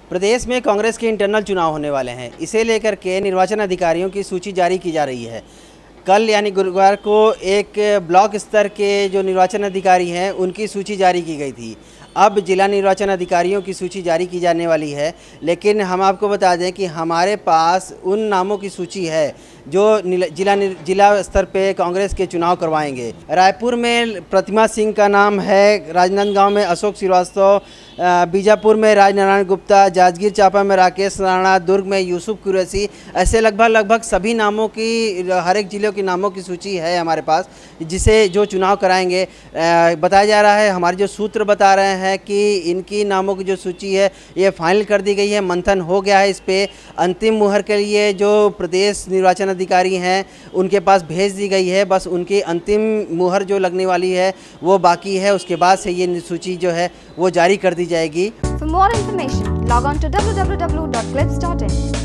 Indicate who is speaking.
Speaker 1: प्रदेश में कांग्रेस के इंटरनल चुनाव होने वाले हैं। इसे लेकर के निर्वाचन अधिकारियों की सूची जारी की जा रही है। कल यानी गुरुवार को एक ब्लॉक स्तर के जो निर्वाचन अधिकारी हैं उनकी सूची जारी की गई थी। अब जिला निर्वाचन अधिकारियों की सूची जारी की जाने वाली है, लेकिन हम आपको बता दें कि हमारे पास उन नामों की सूची है जो जिला स्तर पे कांग्रेस के चुनाव करवाएंगे। रायपुर में प्रतिमा सिंह का नाम है, राजनांदगांव में अशोक श्रीवास्तव, बीजापुर में राजनारायण गुप्ता, जांजगीर चांपा में राकेश राणा, दुर्ग में यूसुफ कुरैशी, ऐसे लगभग सभी नामों की, हर एक जिलों के नामों की सूची है हमारे पास, जिसे जो चुनाव कराएंगे। बताया जा रहा है, हमारे जो सूत्र बता रहे हैं कि इनकी नामों की जो सूची है ये फाइनल कर दी गई है, मंथन हो गया है। इस पर अंतिम मुहर के लिए जो प्रदेश निर्वाचन अधिकारी हैं उनके पास भेज दी गई है। बस उनकी अंतिम मुहर जो लगने वाली है वो बाकी है, उसके बाद से ये सूची जो है वो जारी कर दी जाएगी।
Speaker 2: For more information, log on to www.clips.in.